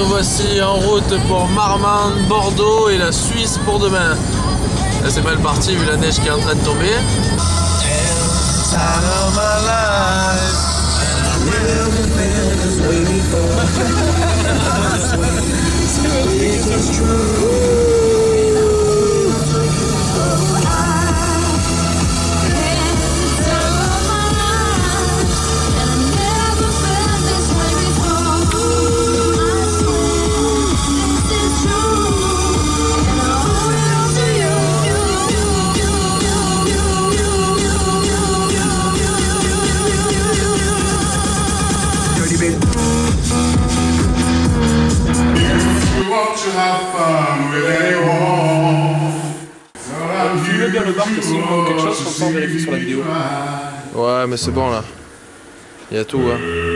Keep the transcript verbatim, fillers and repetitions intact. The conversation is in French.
voici en route pour Marmande, Bordeaux et la Suisse pour demain. Là c'est mal parti vu la neige qui est en train de tomber. Filmez bien le bar que s'il manque quelque chose, comme ça on vérifie sur la vidéo. Ouais mais c'est bon là. Il y a tout hein.